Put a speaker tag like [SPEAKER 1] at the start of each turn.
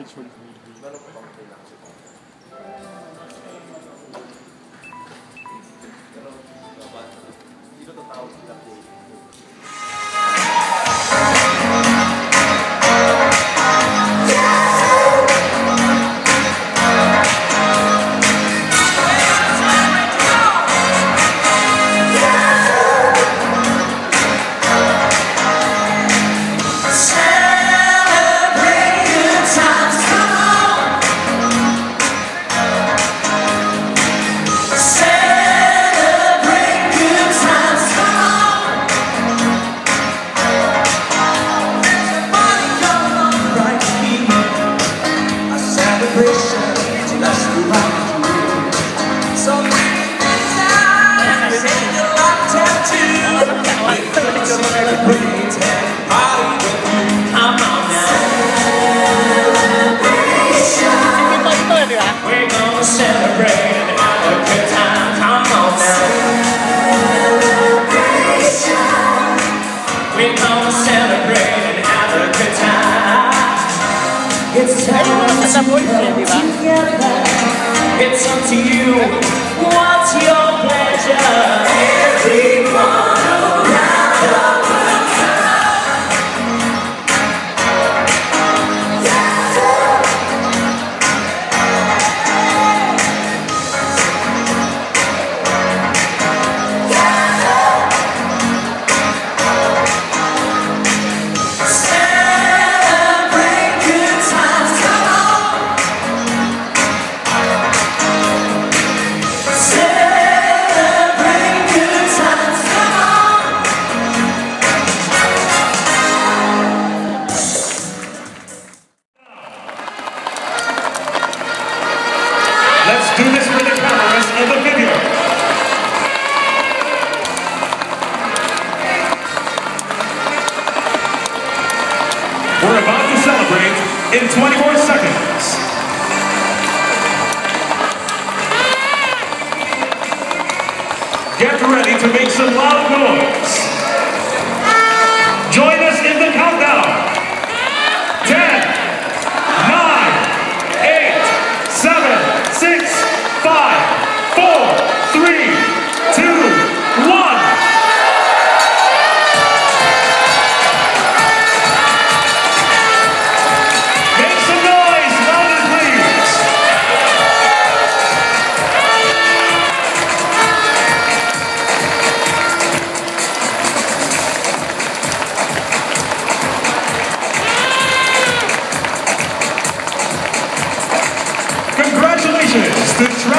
[SPEAKER 1] It's up to you. What's your pleasure? Everyone around the world. Celebrate good times, come on. Celebrate good times, come on.
[SPEAKER 2] Let's do this for the cameras and the video. We're about to celebrate in 24 seconds. Get ready to make some loud noise. Join us in the countdown. 10, 9, 8, 7, 6, 5, 4, 3, 2, 1. Make some noise, louder please. Congratulations to